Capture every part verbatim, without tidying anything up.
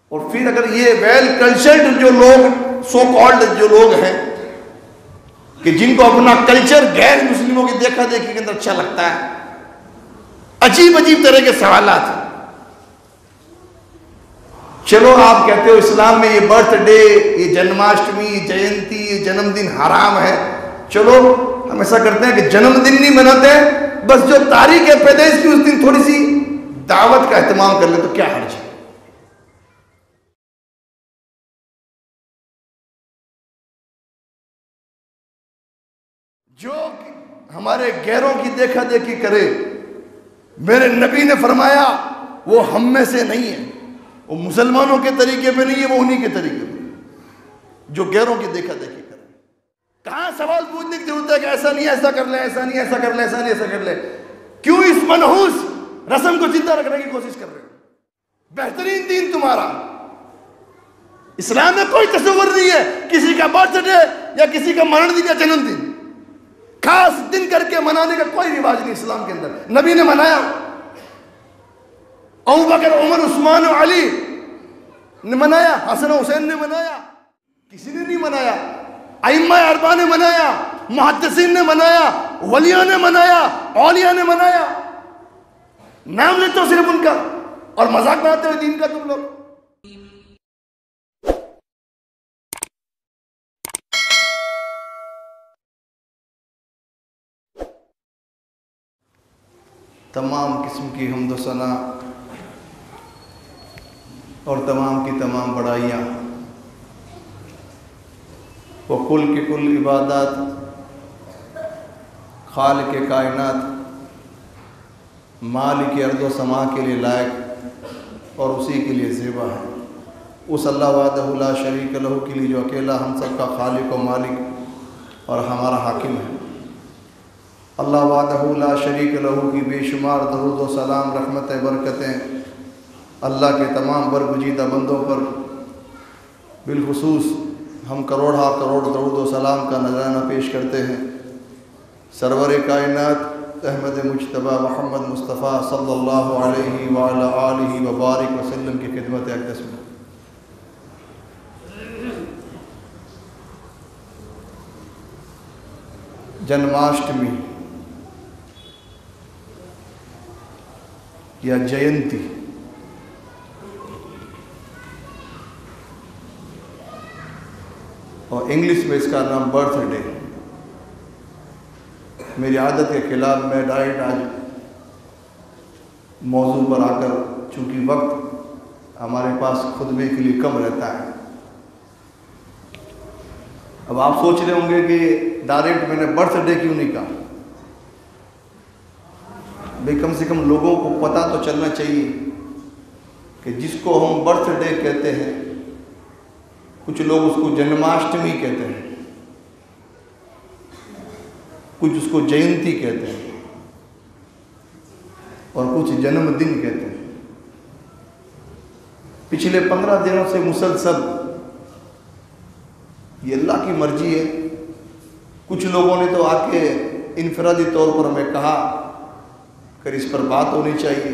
और फिर अगर ये वेल कल्चर्ड जो लोग, सो कॉल्ड जो लोग हैं कि जिनको अपना कल्चर गैर मुस्लिमों की देखा देखी के अंदर अच्छा लगता है, अजीब अजीब तरह के सवालात। चलो आप कहते हो इस्लाम में ये बर्थडे, ये जन्माष्टमी, ये जयंती, ये जन्मदिन हराम है। चलो हम ऐसा करते हैं कि जन्मदिन नहीं मनाते, बस जो तारीख है पैदाइश की उस दिन थोड़ी सी दावत का एहतमाम कर ले, तो क्या हर्ज है। जो हमारे गैरों की देखा देखी करे, मेरे नबी ने फरमाया वो हम में से नहीं है, वो मुसलमानों के तरीके पे नहीं है, वो उन्हीं के तरीके पे जो गैरों की देखा देखी करे। कहां सवाल पूछने की जरूरत है कि ऐसा नहीं, ऐसा कर ले, ऐसा नहीं, ऐसा कर ले, ऐसा नहीं, ऐसा कर ले। क्यों इस मनहूस रस्म को जिंदा रखने की कोशिश कर रहे हो? बेहतरीन दीन तुम्हारा, इस्लाम में कोई तस्वीर नहीं है किसी का बर्थडे या किसी का मरणदिन या जन्मदिन खास दिन करके मनाने का कोई रिवाज नहीं इस्लाम के अंदर। नबी ने मनाया, अबू बकर, उमर, उस्मान और अली ने मनाया, हसन हुसैन ने मनाया, किसी ने नहीं मनाया। अइम्मा अरबा ने मनाया, मुहद्दिसीन ने मनाया, वलिया ने मनाया, औलिया ने मनाया। नाम लेते हो सिर्फ उनका और मजाक बनाते हो दीन का तुम लोग। तमाम किस्म की हम्द सना और तमाम की तमाम बड़ाइयाँ वो कुल के कुल इबादत खालिक के कायनात मालिक अर्ज़ समा के लिए लायक और उसी के लिए ज़ेबा है। उस अल्लाह वहदहु ला शरीक लहू के लिए जो अकेला हम सब का खालिक व मालिक और हमारा हाकिम है। अल्लाह वहदहु ला शरीक लहू की बेशुमार दरूद व सलाम, रहमतें, बरकतें अल्लाह के तमाम बरगुजीदा बंदों पर, बिलखुसूस हम करोड़ा करोड़ दरूद व सलाम का नजराना पेश करते हैं सरवर कायनात अहमद मुज्तबा मोहम्मद मुस्तफ़ा सल्लल्लाहु अलैहि व अला आलिहि व बारिक वसल्लम की खिदमत अक़दस में। जन्माष्टमी या जयंती और इंग्लिश में इसका नाम बर्थडे। मेरी आदत के खिलाफ मैं डायरेक्ट आज मौजू पर आकर, चूँकि वक्त हमारे पास खुतबे के लिए कम रहता है। अब आप सोच रहे होंगे कि डायरेक्ट मैंने बर्थडे क्यों नहीं कहा। भाई कम से कम लोगों को पता तो चलना चाहिए कि जिसको हम बर्थडे कहते हैं, कुछ लोग उसको जन्माष्टमी कहते हैं, कुछ उसको जयंती कहते हैं और कुछ जन्मदिन कहते हैं। पिछले पंद्रह दिनों से मुसलसल ये अल्लाह की मर्जी है। कुछ लोगों ने तो आके इनफरादी तौर पर हमें कहा कि इस पर बात होनी चाहिए,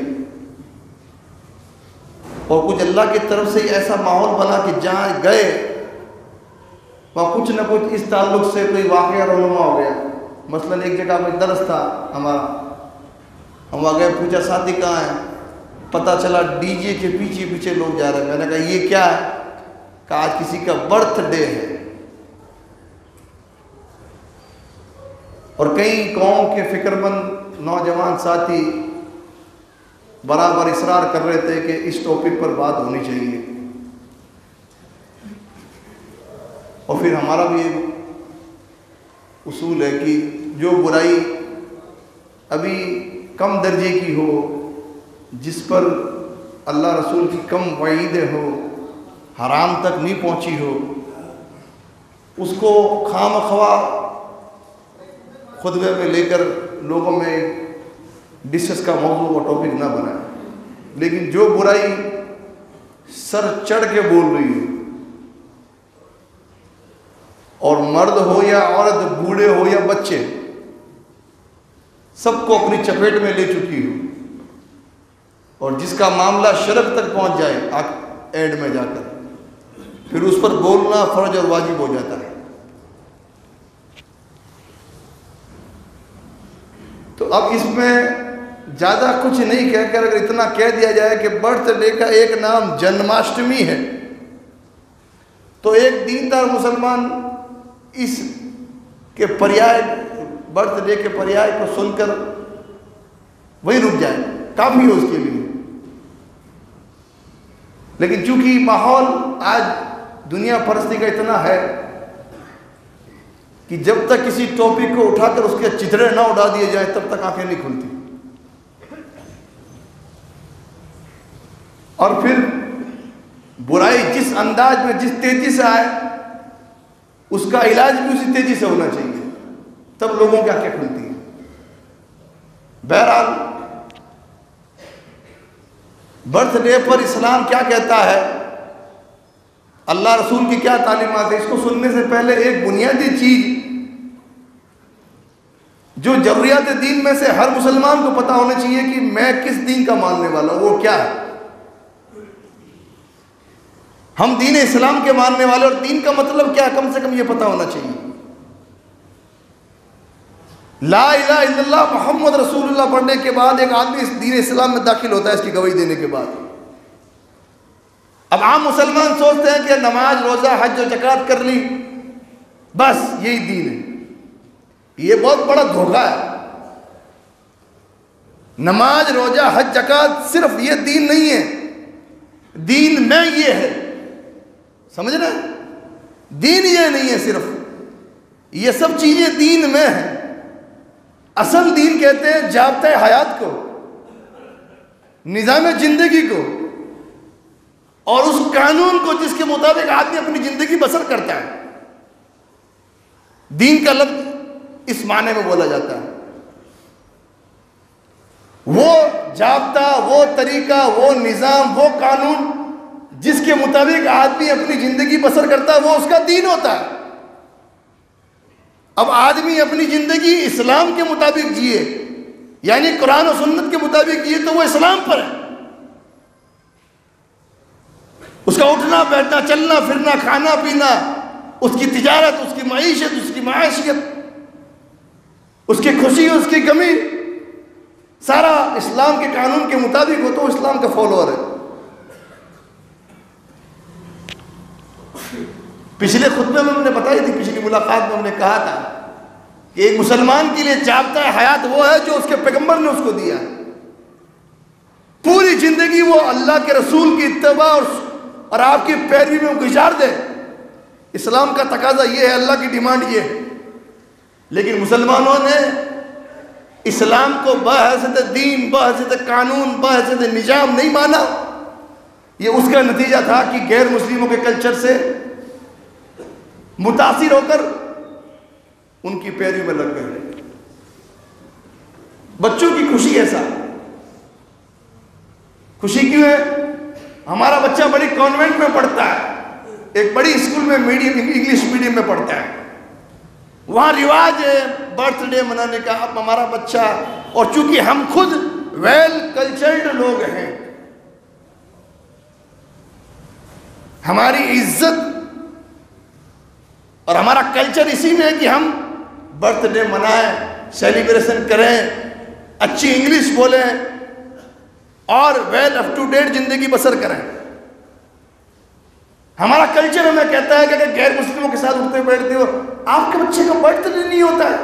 और कुछ अल्लाह की तरफ से ऐसा माहौल बना कि जहाँ गए वहाँ कुछ न कुछ इस ताल्लुक से कोई वाक़या रोनुमा हो गया। मसलन एक जगह में दर्स था हमारा, हम वहाँ गए, पूछा साथी कहाँ है, पता चला डीजे के पीछे पीछे लोग जा रहे हैं। मैंने कहा ये क्या है? कहा आज किसी का बर्थडे है। और कई कौम के फिक्रमंद नौजवान साथी बराबर इसरार कर रहे थे कि इस टॉपिक पर बात होनी चाहिए। और फिर हमारा भी उसूल है कि जो बुराई अभी कम दर्जे की हो, जिस पर अल्लाह रसूल की कम वईदें हो, हराम तक नहीं पहुंची हो, उसको खामख्वा खुतबे में लेकर लोगों में डिस्कस का मौजू और टॉपिक ना बनाए। लेकिन जो बुराई सर चढ़ के बोल रही है, और मर्द हो या औरत, बूढ़े हो या बच्चे, सबको अपनी चपेट में ले चुकी हो, और जिसका मामला शिरक तक पहुंच जाए, एंड में जाकर, फिर उस पर बोलना फर्ज और वाजिब हो जाता है। तो अब इसमें ज़्यादा कुछ नहीं कहकर अगर इतना कह दिया जाए कि बर्थडे का एक नाम जन्माष्टमी है, तो एक दीनदार मुसलमान इस के पर्याय, बर्थडे के पर्याय को सुनकर वही रुक जाए, काफ़ी है उसके लिए। लेकिन चूंकि माहौल आज दुनिया परस्ती का इतना है कि जब तक किसी टॉपिक को उठाकर उसके चिथड़े ना उड़ा दिए जाए तब तक आंखें नहीं खुलती। और फिर बुराई जिस अंदाज में, जिस तेजी से आए, उसका इलाज भी उसी तेजी से होना चाहिए, तब लोगों की आंखें खुलती हैं। बहरहाल बर्थडे पर इस्लाम क्या कहता है, अल्लाह रसूल की क्या तालीमात है, इसको सुनने से पहले एक बुनियादी चीज जो जरूरियात दीन में से हर मुसलमान को पता होना चाहिए कि मैं किस दीन का मानने वाला हूं, वो क्या है। हम दीन इस्लाम के मानने वाले, और दीन का मतलब क्या, कम से कम ये पता होना चाहिए। ला इलाहा इल्लल्लाह मोहम्मद रसूलुल्लाह पढ़ने के बाद एक आदमी इस दीन इस्लाम में दाखिल होता है, इसकी गवाही देने के बाद। अब आम मुसलमान सोचते हैं कि नमाज, रोजा, हज और ज़कात कर ली, बस यही दीन है। ये बहुत बड़ा धोखा है। नमाज, रोजा, हज, ज़कात सिर्फ ये दीन नहीं है, दीन में ये है, समझ रहे हैं? दीन ये नहीं है सिर्फ, ये सब चीजें दीन में है। असल दीन कहते हैं जाब्ते हयात को, निज़ाम जिंदगी को, और उस कानून को जिसके मुताबिक आदमी अपनी जिंदगी बसर करता है। दीन का लफ्ज इस माने में बोला जाता है। वो जाब्ता, वो तरीका, वो निज़ाम, वो कानून जिसके मुताबिक आदमी अपनी जिंदगी बसर करता है, वो उसका दीन होता है। अब आदमी अपनी जिंदगी इस्लाम के मुताबिक जिए, यानी कुरान और सुन्नत के मुताबिक जिए, तो वो इस्लाम पर है। उसका उठना बैठना, चलना फिरना, खाना पीना, उसकी तिजारत, उसकी मईशत, उसकी माशियत, उसकी खुशी, उसकी गमी, सारा इस्लाम के कानून के मुताबिक हो, तो इस्लाम का फॉलोअर है। पिछले खुतबे में हमने बताई थी, पिछली मुलाकात में हमने कहा था कि एक मुसलमान के लिए जाब्ता हयात वो है जो उसके पैगंबर ने उसको दिया है। पूरी जिंदगी वो अल्लाह के रसूल की इत्तबा और, और आपकी पैरवी में गुजार दे। इस्लाम का तकाजा ये है, अल्लाह की डिमांड ये है। लेकिन मुसलमानों ने इस्लाम को बहैसियत दीन, बहैसियत कानून, बहैसियत निजाम नहीं माना। ये उसका नतीजा था कि गैर मुस्लिमों के कल्चर से मुतासिर होकर उनकी पैरवी में लग गए। बच्चों की खुशी ऐसा, खुशी क्यों है? हमारा बच्चा बड़ी कॉन्वेंट में पढ़ता है, एक बड़ी स्कूल में मीडियम, इंग्लिश मीडियम में पढ़ता है, वहां रिवाज है बर्थडे मनाने का। अब हमारा बच्चा, और चूंकि हम खुद वेल कल्चर्ड लोग हैं, हमारी इज्जत और हमारा कल्चर इसी में है कि हम बर्थडे मनाएं, सेलिब्रेशन करें, अच्छी इंग्लिश बोलें और वेल अप टू डेट जिंदगी बसर करें। हमारा कल्चर हमें कहता है कि अगर गैर मुस्लिमों के साथ उठते बैठते हो, आपके बच्चे का बर्थडे नहीं होता है।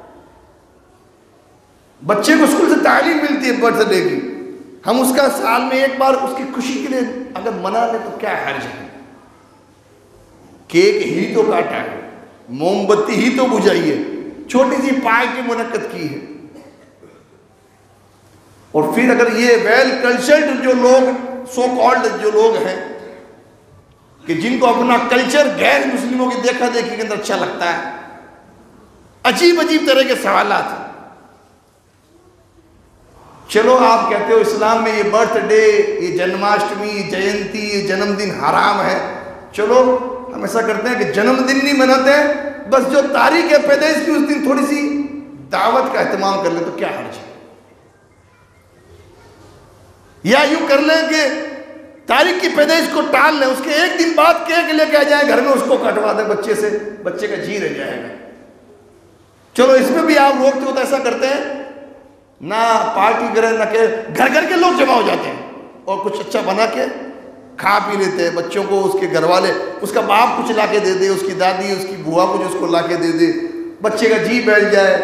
बच्चे को स्कूल से तालीम मिलती है बर्थडे की, हम उसका साल में एक बार उसकी खुशी के लिए अगर मना लें तो क्या हर्ज है? केक ही तो काटा है, मोमबत्ती ही तो बुझाई है, छोटी सी पार्टी मुनक्कद की है। और फिर अगर ये वेल कल्चर्ड जो लोग, सो कॉल्ड जो लोग हैं कि जिनको अपना कल्चर गैर मुस्लिमों की देखा देखी के अंदर अच्छा लगता है, अजीब अजीब तरह के सवालात। चलो आप कहते हो इस्लाम में ये बर्थडे, ये जन्माष्टमी, जयंती, ये जन्मदिन हराम है, चलो हम ऐसा करते हैं कि जन्मदिन नहीं मनाते हैं, बस जो तारीख है पैदाइश की उस दिन थोड़ी सी दावत का एहतमाम कर ले, तो क्या हर्ज है? या यूं कर लें कि तारीख की पैदाइश को टाल लें, उसके एक दिन बाद केक लेके आ जाए घर में, उसको कटवा दें बच्चे से, बच्चे का जी रह जाएगा। चलो इसमें भी आप रोकते हो तो ऐसा करते हैं ना, पार्टी करें ना के, घर घर के लोग जमा हो जाते हैं और कुछ अच्छा बना के खा पी लेते हैं। बच्चों को उसके घर वाले, उसका बाप कुछ ला के दे दे, उसकी दादी उसकी बुआ कुछ उसको ला के दे दे, बच्चे का जी बैठ जाए।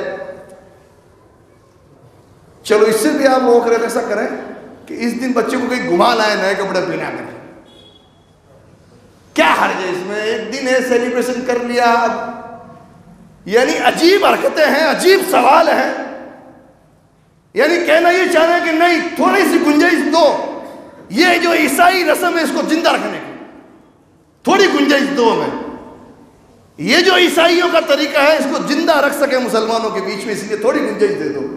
चलो इससे भी आप रोक रहे हैं, ऐसा करें कि इस दिन बच्चे को कहीं घुमा लाए, नए कपड़े पहना कर, क्या हर्ज है इसमें? एक दिन है, सेलिब्रेशन कर लिया। यानी अजीब हरकतें हैं, अजीब सवाल हैं। यानी कहना ये चाह रहे हैं कि नहीं, थोड़ी सी गुंजाइश दो, ये जो ईसाई रस्म है इसको जिंदा रखने की थोड़ी गुंजाइश दो हमें। ये जो ईसाइयों का तरीका है इसको जिंदा रख सके मुसलमानों के बीच में, इसलिए थोड़ी गुंजाइश दे दो।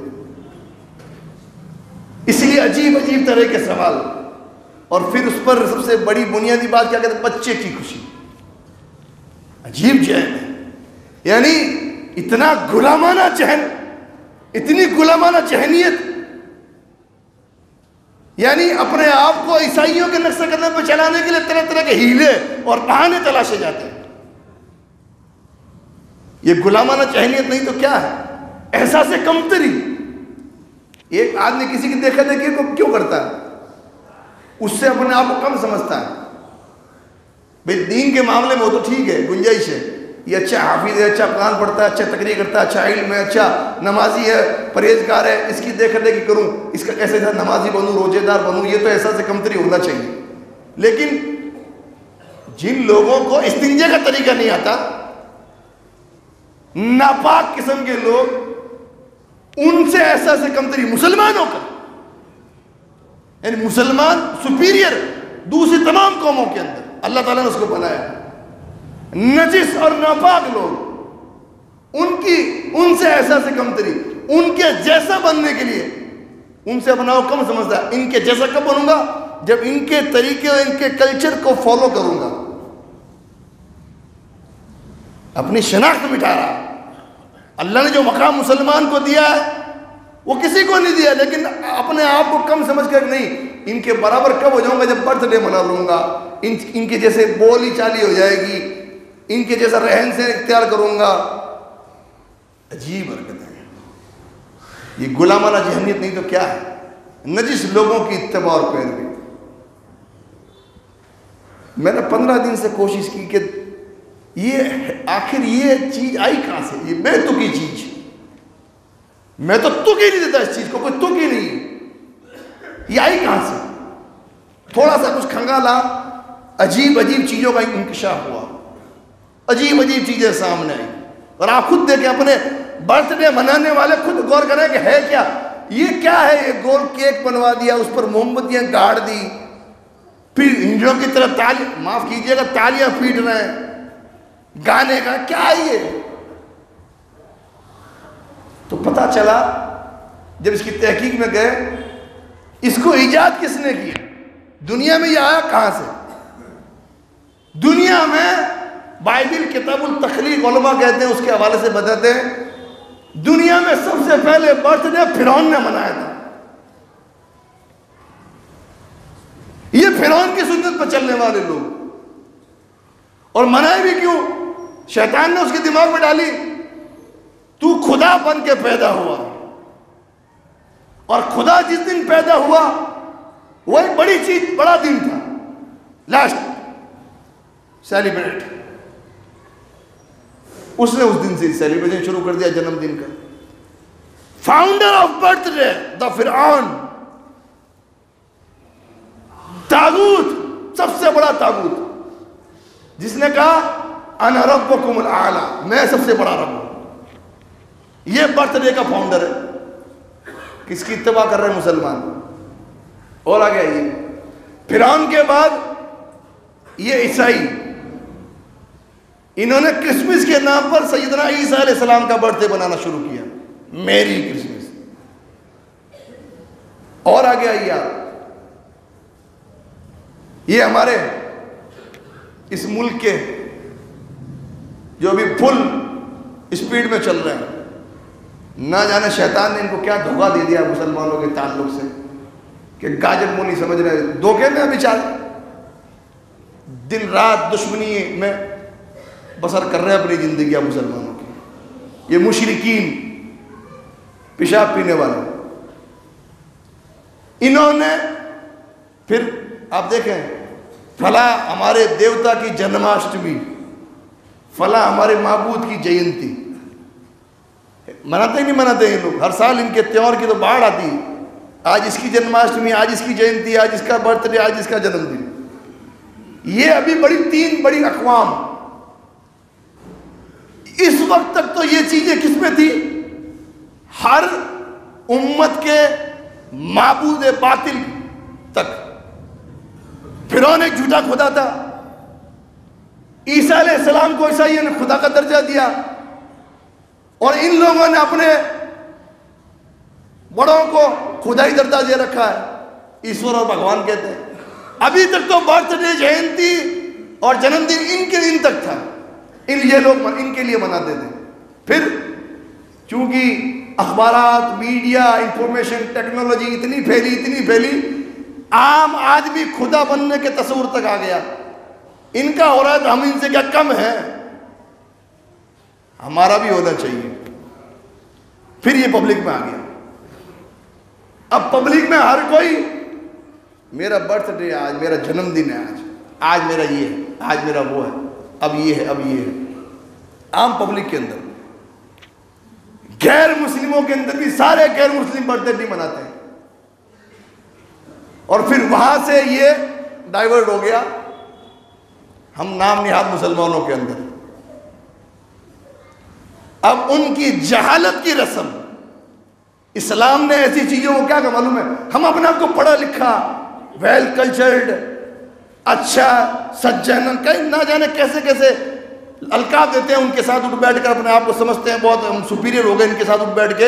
इसलिए अजीब अजीब तरह के सवाल। और फिर उस पर सबसे बड़ी बुनियादी बात क्या कहते हैं? बच्चे की खुशी। अजीब जहन है, यानी इतना गुलामाना जहन, इतनी गुलामाना जहनियत, यानी अपने आप को ईसाइयों के नक्शे कदम पर चलाने के लिए तरह तरह के हीले और बहाने तलाशे जाते हैं। ये गुलामाना जहनियत नहीं तो क्या है? एहसास कमतरी। एक आदमी किसी की देखा देखी को क्यों करता है? उससे अपने आप को कम समझता है। भाई दीन के मामले में वो तो ठीक है, गुंजाइश है, ये अच्छा हाफिज है, अच्छा कुरान पढ़ता है, अच्छा तकरीर करता है, अच्छा इल्म है, अच्छा नमाजी है, परहेजगार है, इसकी देख देखी करूं, इसका कैसे नमाजी बनूं, रोजेदार बनूं, ये तो एहसास कमतरी होना चाहिए। लेकिन जिन लोगों को इस्तिंजे का तरीका नहीं आता, नापाक किस्म के लोग, उनसे ऐसा से कमतरी मुसलमानों का, यानी मुसलमान सुपीरियर दूसरी तमाम कौमों के अंदर अल्लाह ताला ने उसको बनाया। नजिस और नापाक लोग, उनकी उनसे ऐसा से कमतरी, उनके जैसा बनने के लिए उनसे अपना को कम समझता है। इनके जैसा कब बनूंगा? जब इनके तरीके और इनके कल्चर को फॉलो करूंगा। अपनी शनाख्त मिटा रहा। अल्लाह ने जो मकाम मुसलमान को दिया है वो किसी को नहीं दिया, लेकिन अपने आप को कम समझ कर नहीं, इनके बराबर कब हो जाऊंगा? जब बर्थडे मना लूंगा, इन इनके जैसे बोली चाली हो जाएगी, इनके जैसा रहन से इख्तियार करूंगा। अजीब हरकतें हैं ये, गुलामाना जहनियत नहीं तो क्या है? नजिस लोगों की इत्तबा और पैरवी। मैंने पंद्रह दिन से कोशिश की कि ये आखिर ये चीज आई कहां से? ये बेतुकी चीज, मैं तो तुक ही नहीं देता इस चीज को, कोई तुक ही नहीं, ये आई कहां से? थोड़ा सा कुछ खंगाला, अजीब अजीब चीजों का इंकशाफ हुआ, अजीब अजीब चीजें सामने आई। और आप खुद देखें, अपने बर्थडे मनाने वाले खुद गौर करें कि है क्या ये? क्या है ये? गोल केक बनवा दिया, उस पर मोमबत्तियां गाड़ दी, फिर हिंदुओं की तरह ताली, माफ कीजिएगा, तालियां पीट रहे हैं, गाने का क्या है ये? तो पता चला जब इसकी तहकीक में गए, इसको इजाद किसने किया? दुनिया में ये आया कहां से? दुनिया में बाइबिल किताबुल तखलीक उलमा कहते हैं, उसके हवाले से बताते हैं, दुनिया में सबसे पहले बर्थडे फिरौन ने मनाया था। ये फिरौन की सुन्नत पर चलने वाले लोग, और मनाए भी क्यों? शैतान ने उसके दिमाग में डाली, तू खुदा बन के पैदा हुआ, और खुदा जिस दिन पैदा हुआ वो एक बड़ी चीज, बड़ा दिन था, लास्ट सेलिब्रेट। उसने उस दिन से सेलिब्रेशन शुरू कर दिया जन्मदिन का। फाउंडर ऑफ बर्थडे द फिरौन, तागूत, सबसे बड़ा तागूत, जिसने कहा अना रब्बुकुमुल आला, मैं सबसे बड़ा रब हूं। ये बर्थडे का फाउंडर है। किसकी इत्तबा कर रहे हैं मुसलमान? और आगे आइए, फिरौन के बाद ये ईसाई, इन्होंने क्रिसमस के नाम पर सैयदना ईसा अलैहिस्सलाम का बर्थडे बनाना शुरू किया, मेरी क्रिसमस। और आगे आइए आप, ये हमारे इस मुल्क के जो अभी फुल स्पीड में चल रहे हैं, ना जाने शैतान ने इनको क्या धोखा दे दिया मुसलमानों के ताल्लुक से कि गाजर मूली समझ रहे हैं, धोखे में बेचारे। दिन रात दुश्मनी में बसर कर रहे हैं अपनी ज़िंदगी मुसलमानों की। ये मुशरिकीन, पेशाब पीने वाले, इन्होंने फिर आप देखें, फला हमारे देवता की जन्माष्टमी, फला हमारे माबूद की जयंती, मनाते ही नहीं मनाते ये लोग। हर साल इनके त्योहार की तो बाढ़ आती है। आज इसकी जन्माष्टमी, आज इसकी जयंती, आज इसका बर्थडे, आज इसका जन्मदिन। ये अभी बड़ी तीन बड़ी अक़वाम, इस वक्त तक तो ये चीजें किसमें थी? हर उम्मत के माबूद बातिल तक। फिरौन एक झूठा खुदा था, ईसा अलैहिस्सलाम को ईसाइयों ने खुदा का दर्जा दिया, और इन लोगों ने अपने बड़ों को खुदा ही दर्जा दे रखा है, ईश्वर और भगवान कहते हैं। अभी तक तो बर्थडे, जयंती और जन्मदिन इनके दिन तक था, इन ये लोग इनके लिए मनाते थे। फिर चूंकि अखबारात, मीडिया, इंफॉर्मेशन टेक्नोलॉजी इतनी फैली इतनी फैली आम आदमी खुदा बनने के तस्वुर तक आ गया। इनका हो रहा है तो हम इनसे क्या कम है, हमारा भी होना चाहिए। फिर ये पब्लिक में आ गया। अब पब्लिक में हर कोई मेरा बर्थडे आज, मेरा जन्मदिन है आज, आज मेरा ये है, आज मेरा वो है, अब ये है, अब ये है। आम पब्लिक के अंदर, गैर मुस्लिमों के अंदर भी सारे गैर मुस्लिम बर्थडे नहीं मनाते हैं। और फिर वहां से ये डाइवर्ट हो गया हम नाम निहाद मुसलमानों के अंदर। अब उनकी जहालत की रस्म, इस्लाम ने ऐसी चीजों को क्या का मालूम है, हम अपने आप को पढ़ा लिखा, वेल कल्चर्ड, अच्छा, सज्जन, कहीं ना जाने कैसे कैसे अलकाब देते हैं, उनके साथ उठ बैठ कर अपने आप को समझते हैं बहुत हम सुपीरियर हो गए इनके साथ उठ बैठ के।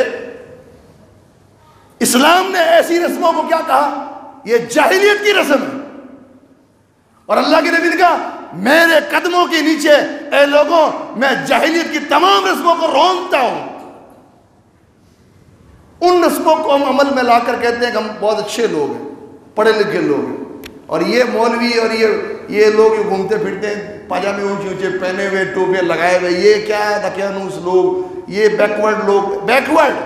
इस्लाम ने ऐसी रस्मों को क्या कहा, यह जाहिलियत की रस्म है। और अल्लाह के नबी ने कहा मेरे कदमों के नीचे ए लोगों, मैं जाहिलियत की तमाम रस्मों को रोनता हूं। उन रस्मों को हम अमल में लाकर कहते हैं कि हम बहुत अच्छे लोग हैं, पढ़े लिखे लोग हैं। और ये मौलवी और ये ये लोग घूमते फिरते हैं पाजामे ऊंचे ऊंचे पहने हुए, टोपे लगाए हुए, ये क्या है दकियानूस लोग, ये बैकवर्ड लोग। बैकवर्ड,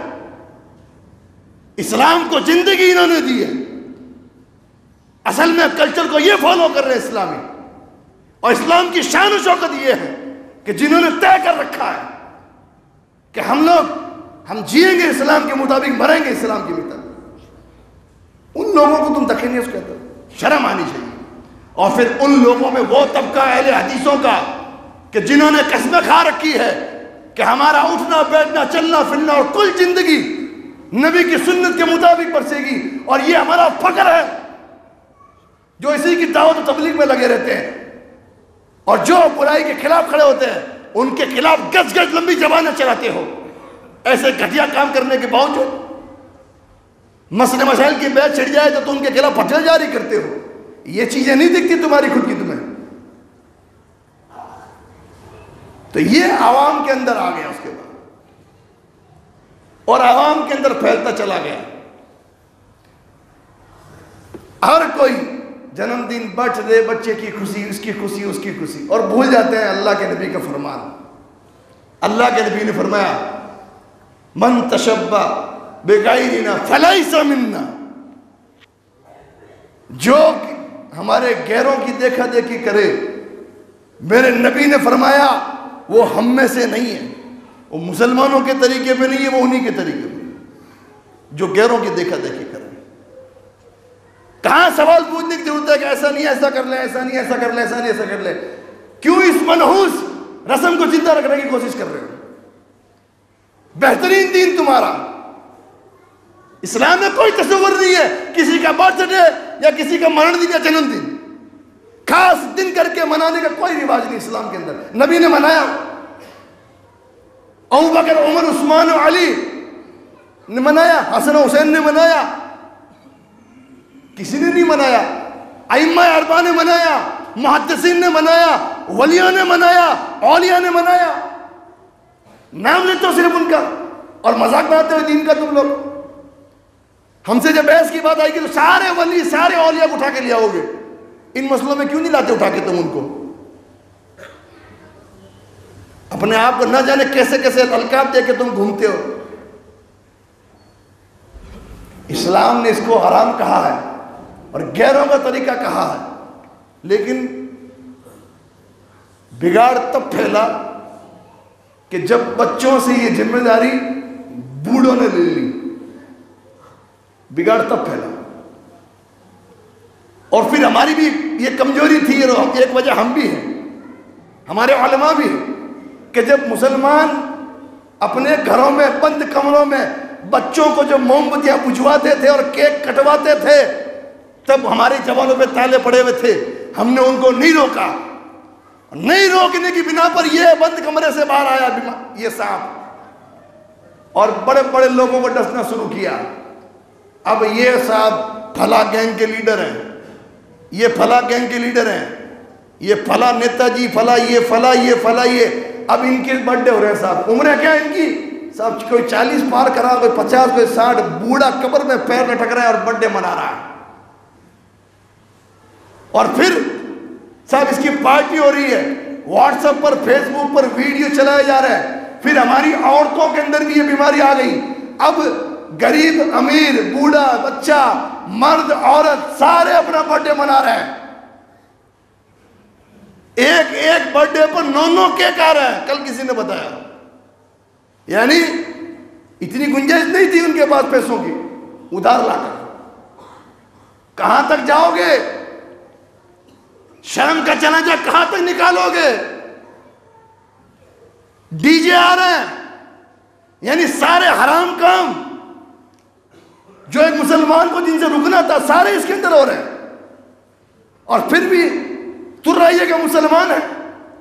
इस्लाम को जिंदगी इन्होंने दी है, असल में कल्चर को ये फॉलो कर रहे हैं इस्लामी। और इस्लाम की शान और शौकत ये है कि जिन्होंने तय कर रखा है कि हम लोग हम जिएंगे इस्लाम के मुताबिक, मरेंगे इस्लाम के मुताबिक, उन लोगों को तुम दखनीस कहते हो, शर्म आनी चाहिए। और फिर उन लोगों में वो तबका अहले हदीसों का कि जिन्होंने कसमें खा रखी है कि हमारा उठना बैठना चलना फिरना और कुल जिंदगी नबी की सुन्नत के मुताबिक बरसेगी, और ये हमारा फक्र है, जो इसी की दावत और तबलीग में लगे रहते हैं। और जो बुराई के खिलाफ खड़े होते हैं उनके खिलाफ गज गज लंबी जबानें चलाते हो, ऐसे घटिया काम करने के बावजूद मसले मसाइल की बैच छिड़ जाए तो तुम उनके खिलाफ फतवा जारी करते हो। ये चीजें नहीं दिखती तुम्हारी खुद की तुम्हें। तो ये आवाम के अंदर आ गया उसके बाद, और आवाम के अंदर फैलता चला गया। हर कोई जन्मदिन, बर्थडे, बच्चे की खुशी, उसकी खुशी, उसकी खुशी, और भूल जाते हैं अल्लाह के नबी का फरमान। अल्लाह के नबी ने फरमाया मन तशब्बा बेगैरिना फलैसा मिन्ना, जो हमारे गैरों की देखा देखी करे, मेरे नबी ने फरमाया वो हम में से नहीं है। वो मुसलमानों के तरीके पे नहीं है, वो उन्हीं के तरीके पे जो गैरों की देखा देखी करे। कहां सवाल पूछने की जरूरत है कि ऐसा नहीं ऐसा कर ले, ऐसा नहीं ऐसा कर ले, ऐसा नहीं ऐसा कर ले। क्यों इस मनहूस रस्म को जिंदा रखने की कोशिश कर रहे हो? बेहतरीन दीन तुम्हारा, इस्लाम में कोई तस्वर नहीं है किसी का बर्थडे या किसी का मरण दिन या जन्मदिन खास दिन करके मनाने का कोई रिवाज नहीं इस्लाम के अंदर। नबी ने मनाया, अबू बकर, उमर, उस्मान और अली ने मनाया, हसन हुसैन ने मनाया, किसी ने नहीं मनाया। अइम्मा अरबा ने मनाया, मुहद्दिसीन ने मनाया, वलियों ने मनाया, औलिया ने मनाया। नाम लेते हो सिर्फ उनका और मजाक बनाते हो दीन का तुम लोग। हमसे जब बहस की बात आएगी तो सारे वली सारे औलिया को उठा के ले आओगे इन मसलों में क्यों नहीं लाते उठा के तुम उनको? अपने आप को न जाने कैसे कैसे अलकाब दे के तुम घूमते हो। इस्लाम ने इसको हराम कहा है और गैरों का तरीका कहा है, लेकिन बिगाड़ तब फैला कि जब बच्चों से ये जिम्मेदारी बूढ़ों ने ले ली। बिगाड़ तब फैला। और फिर हमारी भी ये कमजोरी थी और एक वजह हम भी हैं, हमारे उलमा भी हैं, कि जब मुसलमान अपने घरों में बंद कमरों में बच्चों को जो मोमबत्तियां बुझवाते थे और केक कटवाते थे, तब हमारे जवानों पे ताले पड़े हुए थे। हमने उनको नहीं रोका। नहीं रोकने की बिना पर ये बंद कमरे से बाहर आया ये सांप, और बड़े बड़े लोगों को डसना शुरू किया। अब ये साहब फला गैंग के लीडर हैं, ये फला गैंग के लीडर हैं, ये फला नेताजी, फला ये फला ये फला ये। अब इनके बर्थडे हो रहे हैं साहब। उम्र क्या है इनकी साहब? कोई चालीस पार करा, कोई पचास, कोई साठ, बूढ़ा कब्र में पैर लटक रहा है और बर्थडे मना रहा है। और फिर साहब इसकी पार्टी हो रही है, व्हाट्सएप पर फेसबुक पर वीडियो चलाए जा रहे हैं। फिर हमारी औरतों के अंदर भी ये बीमारी आ गई। अब गरीब अमीर बूढ़ा बच्चा मर्द औरत सारे अपना बर्थडे मना रहे हैं। एक एक बर्थडे पर नौ नौ केक आ रहा है, कल किसी ने बताया। यानी इतनी गुंजाइश नहीं थी उनके पास पैसों की, उधार लाकर। कहां तक जाओगे? शर्म का चनाजा कहां तक निकालोगे? डीजे आ रहे हैं, यानी सारे हराम काम जो एक मुसलमान को जिनसे रुकना था सारे इसके अंदर हो रहे हैं। और फिर भी तुर रही है कि मुसलमान है।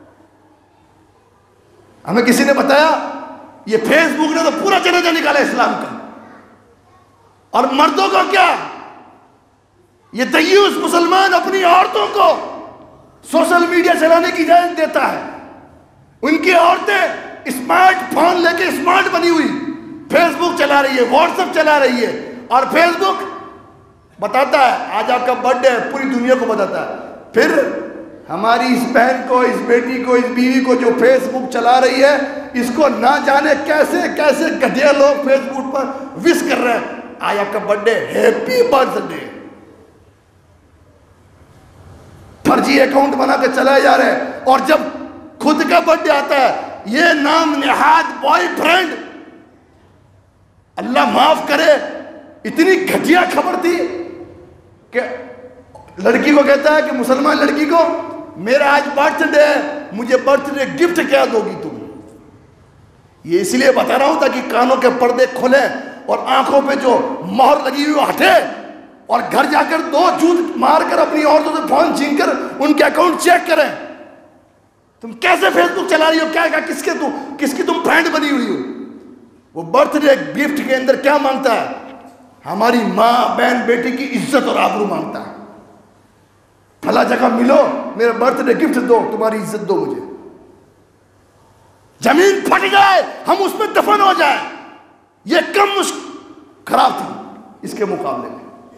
हमें किसी ने बताया ये फेसबुक ने तो पूरा जनाजा निकाला इस्लाम का। और मर्दों को क्या? ये तय्यूस मुसलमान अपनी औरतों को सोशल मीडिया चलाने की इजाजत देता है। उनकी औरतें स्मार्टफोन लेके स्मार्ट बनी हुई फेसबुक चला रही है, व्हाट्सएप चला रही है, और फेसबुक बताता है आज आपका बर्थडे है, पूरी दुनिया को बताता है। फिर हमारी इस बहन को, इस बेटी को, इस बीवी को जो फेसबुक चला रही है, इसको ना जाने कैसे कैसे घटिया लोग फेसबुक पर विश कर रहे हैं, आज आपका बर्थडे, हैप्पी बर्थडे। फर्जी अकाउंट बना के चलाए जा रहे हैं। और जब खुद का बर्थडे आता है, ये नाम निहाद बॉयफ्रेंड, अल्लाह माफ करे, इतनी घटिया खबर थी कि लड़की को कहता है कि मुसलमान लड़की को, मेरा आज बर्थडे है, मुझे बर्थडे गिफ्ट क्या दोगी तुम? ये इसलिए बता रहा हूं ताकि कानों के पर्दे खुले और आंखों पे जो मोहर लगी हुई हटे, और घर जाकर दो जूत मारकर अपनी औरतों से फोन छीन कर उनके अकाउंट चेक करें। तुम कैसे फेसबुक चला रही हो? क्या क्या किसके तुम किसकी तुम फ्रेंड बनी हुई हो? वो बर्थडे गिफ्ट के अंदर क्या मांगता है? हमारी माँ बहन बेटी की इज्जत और आबरू मांगता है। फला जगह मिलो, मेरा बर्थडे गिफ्ट दो, तुम्हारी इज्जत दो मुझे। जमीन फट जाए, हम उसमें दफन हो जाए, ये कम खराब थी इसके मुकाबले में।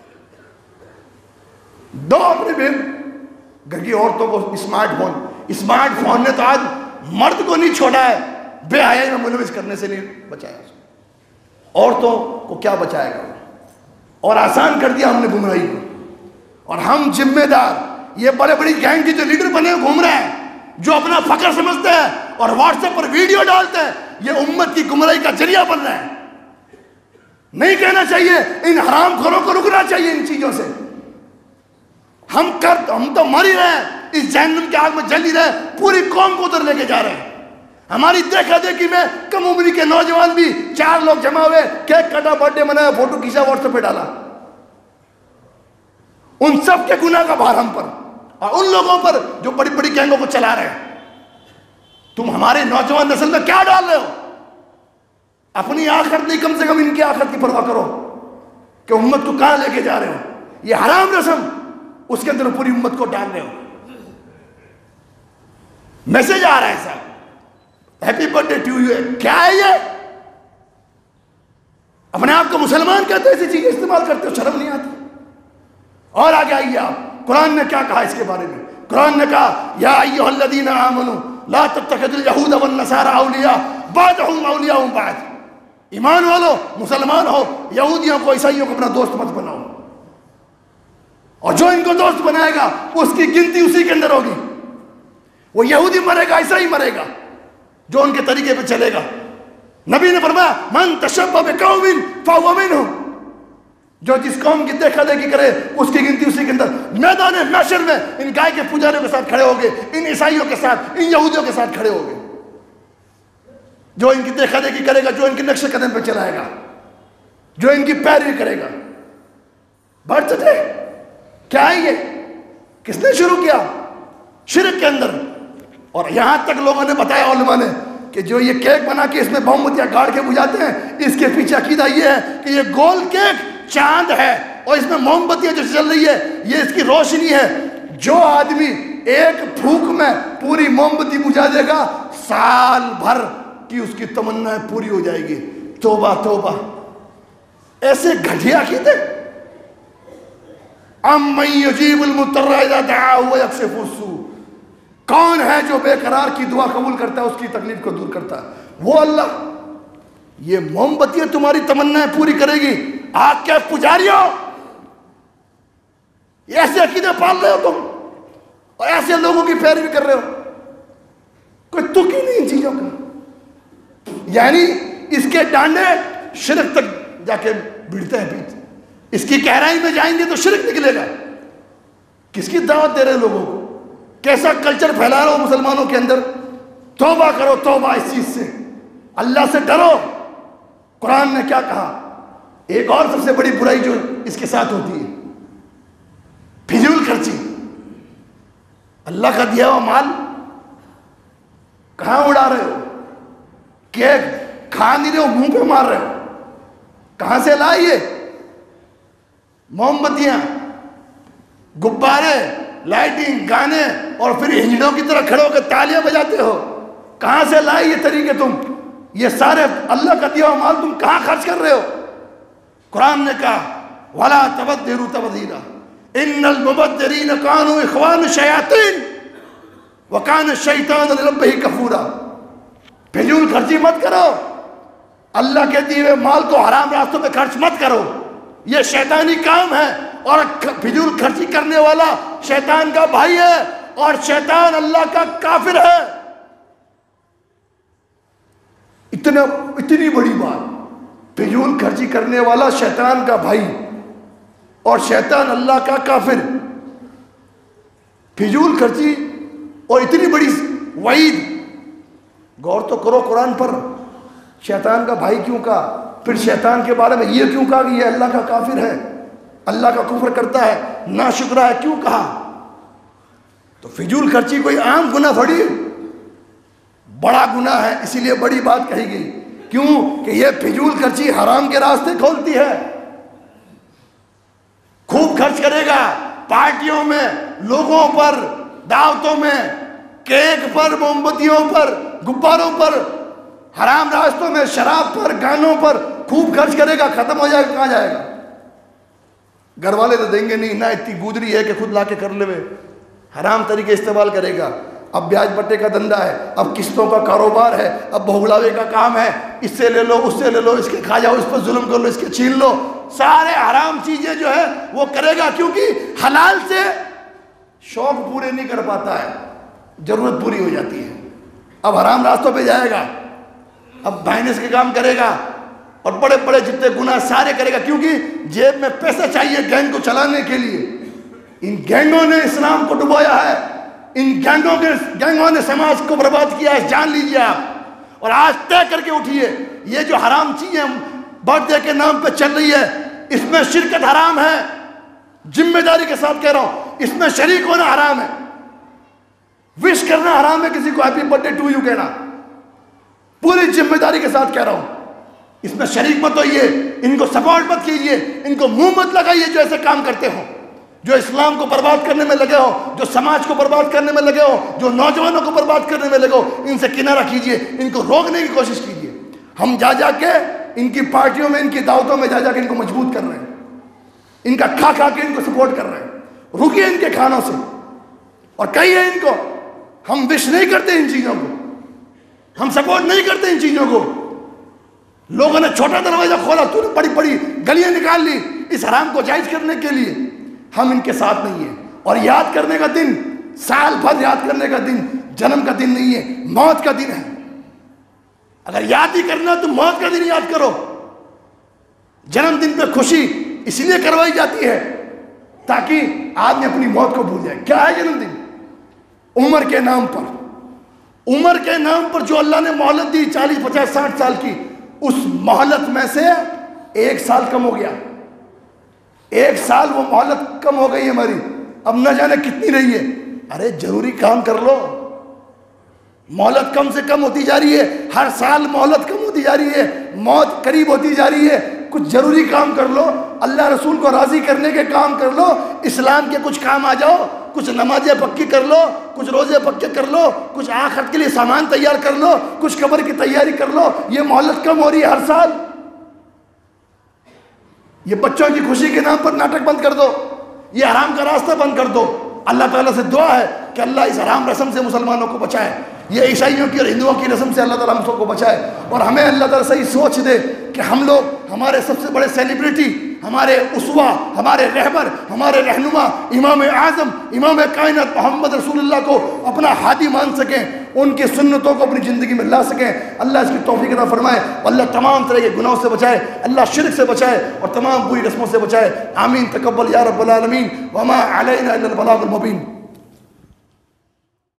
दो अपने बहन घर की औरतों को स्मार्टफोन। स्मार्टफोन ने तो आज मर्द को नहीं छोड़ा है, बेहयाई में मुलविस करने से नहीं बचाया, औरतों को क्या बचाएगा? और आसान कर दिया हमने गुमराही को। और हम जिम्मेदार, ये बड़े बड़ी गैंग के जो लीडर बने घूम रहे हैं, जो अपना फकर समझते हैं और व्हाट्सएप पर वीडियो डालते हैं, ये उम्मत की गुमराही का जरिया बन रहे हैं। नहीं कहना चाहिए, इन हरामखोरों को रुकना चाहिए इन चीजों से। हम कर हम तो मर ही रहे हैं, इस जहन्नम की आग में जल ही रहे, पूरी कौम को उधर लेके जा रहे हैं। हमारी देखा देखी में कम उम्र के नौजवान भी, चार लोग जमा हुए, केक काटा, बर्थडे मनाया, फोटो खींचा, व्हाट्सएप पे डाला। उन सब के गुनाह का भार हम पर और उन लोगों पर जो बड़ी बड़ी गैंगों को चला रहे हैं। तुम हमारे नौजवान नस्ल में क्या डाल रहे हो? अपनी आखिरत नहीं, कम से कम इनकी आखिरत की परवाह करो कि उम्मत को कहां लेके जा रहे हो। ये हराम रस्म, उसके अंदर पूरी उम्मत को डाल रहे हो। मैसेज आ रहा है साहब, हैप्पी बर्थडे टू यू। क्या है ये? अपने आप को मुसलमान कहते हो, ऐसी चीजें इस्तेमाल करते हो, शर्म नहीं आती? और आगे आइए आप, कुरान ने क्या कहा इसके बारे में? कुरान ने कहा या अय्युहल्लज़ीना आमनू ला तत्तखिज़ुल यहूद वन नसारा औलिया बअदहुम औलिया बाद। ईमान वालो, मुसलमान हो, यहूदियों को ईसाइयों को अपना दोस्त मत बनाओ, और जो इनको दोस्त बनाएगा उसकी गिनती उसी के अंदर होगी। वो यहूदी मरेगा, ईसाई मरेगा जो उनके तरीके पे चलेगा। नबी ने फरमाया मन तशब्बह बिक़ौमिन फहुव मिनहुम, जो जिस कौम की देखा देखी करे उसकी गिनती उसी के अंदर। मैदान महशर में इन गाय के पुजारियों के साथ खड़े होंगे, इन ईसाइयों के साथ, इन यहूदियों के साथ खड़े होंगे। जो इनकी देखा देखी करेगा, जो इनके नक्शे कदम पे चलाएगा, जो इनकी पैरवी करेगा। बर्थडे क्या है ये? किसने शुरू किया? शिरक के अंदर। और यहां तक लोगों ने बताया, उलमा ने, कि जो ये केक बना के इसमें मोमबत्तियां गाड़ के बुझाते हैं, इसके पीछे अकीदा ये है कि ये गोल केक चांद है और इसमें मोमबत्तियां जो चल रही है ये इसकी रोशनी है। जो आदमी एक फूंक में पूरी मोमबत्ती बुझा देगा, साल भर की उसकी तमन्नाएं पूरी हो जाएगी। तौबा तौबा, ऐसे घटिया अकीदे। अम्मन युजीबुल मुत्तर्रा इज़ा दअाहु व यक्शिफु स्सू, कौन है जो बेकरार की दुआ कबूल करता है, उसकी तकलीफ को दूर करता है? वो अल्लाह। ये मोमबत्तियां तुम्हारी तमन्नाएं पूरी करेगी। आग के पुजारियों, ऐसे अकीदे पाल रहे हो तुम और ऐसे लोगों की पैरवी कर रहे हो, कोई तुक ही नहीं इन चीजों का। यानी इसके डांडे शिरक तक जाके भिड़ते हैं पीछे, इसकी गहराई में जाएंगे तो शिरक निकलेगा। किसकी दावत दे रहे हो लोगों को? कैसा कल्चर फैला रहे हो मुसलमानों के अंदर? तौबा करो, तौबा इस चीज से, अल्लाह से डरो। कुरान ने क्या कहा? एक और सबसे बड़ी बुराई जो इसके साथ होती है, फिजूल खर्ची। अल्लाह का दिया हुआ माल कहां उड़ा रहे हो? केक खा नहीं रहे हो, मुंह पे मार रहे हो। कहां से लाइए? मोमबत्तियां, गुब्बारे, लाइटिंग, गाने, और फिर हिंजड़ों की तरह खड़े होकर तालियां बजाते हो। कहां से लाए ये तरीके तुम? ये सारे अल्लाह का दिया हुआ माल तुम कहां खर्च कर रहे हो? कुरान ने कहा वला तबद्दिरू तबदीरा इन्नल मुबद्दिरीन कानू इख्वान शयातीन व कान शैतान लिरब्बिही कफूरा। फिजूल खर्ची मत करो, अल्लाह के दिए हुए माल को हराम रास्तों में खर्च मत करो, ये शैतानी काम है। और फिजूल खर्ची करने वाला शैतान का भाई है और शैतान अल्लाह का काफिर है। इतना इतनी बड़ी बात, फिजूल खर्ची करने वाला शैतान का भाई और शैतान अल्लाह का काफिर। फिजूल खर्ची और इतनी बड़ी वईद। गौर तो करो कुरान पर, शैतान का भाई क्यों कहा? फिर शैतान के बारे में ये क्यों कहा कि ये अल्लाह का काफिर है, अल्लाह का कुफ्र करता है, नाशुक्रा है, क्यों कहा? तो फिजूल खर्ची कोई आम गुनाह थोड़ी, बड़ा गुनाह है, इसीलिए बड़ी बात कही गई। क्यों? कि ये फिजूल खर्ची हराम के रास्ते खोलती है। खूब खर्च करेगा पार्टियों में, लोगों पर, दावतों में, केक पर, मोमबत्तियों पर, गुब्बारों पर, हराम रास्तों में, शराब पर, गानों पर खूब खर्च करेगा। खत्म हो जाएगा, कहां जाएगा? घर वाले तो देंगे नहीं ना, इतनी गुदरी है कि खुद लाके कर ले। हराम तरीके इस्तेमाल करेगा। अब ब्याज बट्टे का धंधा है, अब किस्तों का कारोबार है, अब बहुगलावे का काम है, इससे ले लो, उससे ले लो, इसके खा जाओ, इस पर जुल्म कर लो, इसके छीन लो। सारे हराम चीजें जो है वो करेगा, क्योंकि हलाल से शौक पूरे नहीं कर पाता है, जरूरत पूरी हो जाती है। अब हराम रास्तों पे जाएगा, अब बाइनेस के काम करेगा और बड़े बड़े जितने गुनाह सारे करेगा, क्योंकि जेब में पैसा चाहिए गैंग को चलाने के लिए। इन गैंगों ने इस्लाम को डुबोया है, इन गैंगों के गैंगों ने समाज को बर्बाद किया है, जान लीजिए आप। और आज तय करके उठिए, ये जो हराम चीजें बर्थडे के नाम पे चल रही है, इसमें शिरकत हराम है। जिम्मेदारी के साथ कह रहा हूं, इसमें शरीक होना हराम है। विश करना हराम है, किसी को हैप्पी बर्थडे टू यू कहना, पूरी जिम्मेदारी के साथ कह रहा हूं। इसमें शरीक मत होइए, इनको सपोर्ट मत कीजिए, इनको मुंह मत लगाइए जो ऐसे काम करते हो, जो इस्लाम को बर्बाद करने में लगे हो, जो समाज को बर्बाद करने में लगे हो, जो नौजवानों को बर्बाद करने में लगे हो। इनसे किनारा कीजिए, इनको रोकने की कोशिश कीजिए। हम जा जा के इनकी पार्टियों में, इनकी दावतों में जा जा के इनको मजबूत कर रहे हैं, इनका खा खा के इनको सपोर्ट कर रहे हैं। रुकिए इनके खानों से और कहिए इनको हम विश नहीं करते इन चीज़ों को, हम सपोर्ट नहीं करते इन चीज़ों को। लोगों ने छोटा दरवाजा खोला, तूने बड़ी बड़ी गलियां निकाल ली इस हराम को जायज करने के लिए। हम इनके साथ नहीं है। और याद करने का दिन, साल भर याद करने का दिन जन्म का दिन नहीं है, मौत का दिन है। अगर याद ही करना तो मौत का दिन याद करो। जन्मदिन पे खुशी इसलिए करवाई जाती है ताकि आदमी अपनी मौत को भूल जाए। क्या है जन्मदिन? उम्र के नाम पर, उम्र के नाम पर जो अल्लाह ने मोहलत दी चालीस पचास साठ साल की, उस मोहलत में से एक साल कम हो गया। एक साल वो मोहलत कम हो गई हमारी, अब न जाने कितनी रही है। अरे जरूरी काम कर लो। मोहलत कम से कम होती जा रही है, हर साल मोहलत कम होती जा रही है, मौत करीब होती जा रही है। कुछ जरूरी काम कर लो, अल्लाह रसूल को राजी करने के काम कर लो, इस्लाम के कुछ काम आ जाओ, कुछ नमाजें पक्की कर लो, कुछ रोजे पक्के कर लो, कुछ आखिरत के लिए सामान तैयार कर लो, कुछ कब्र की तैयारी कर लो। ये मोहलत कम हो रही है हर साल। ये बच्चों की खुशी के नाम पर नाटक बंद कर दो, ये हराम का रास्ता बंद कर दो। अल्लाह ताला से दुआ है कि अल्लाह इस हराम रस्म से मुसलमानों को बचाए, ये ईसाइयों की और हिंदुओं की रस्म से अल्लाह ताला हम सबको बचाए। और हमें अल्लाह ताला सही सोच दे कि हम लोग, हमारे सबसे बड़े सेलिब्रिटी, हमारे उसवा, हमारे रहबर, हमारे रहनुमा इमाम आज़म, इमाम कायनात मोहम्मद रसूलुल्लाह को अपना हादी मान सकें, उनकी सुन्नतों को अपनी ज़िंदगी में ला सकें। अल्लाह इसकी तौफीक अता फरमाए। अल्लाह तमाम तरह के गुनाहों से बचाए, अल्लाह शिर्क से बचाए और तमाम बुरी रस्मों से बचाए। आमीन तकब्बल या रब्बल आलमीन। वमा अलैना इल्लल बलागुल मुबीन।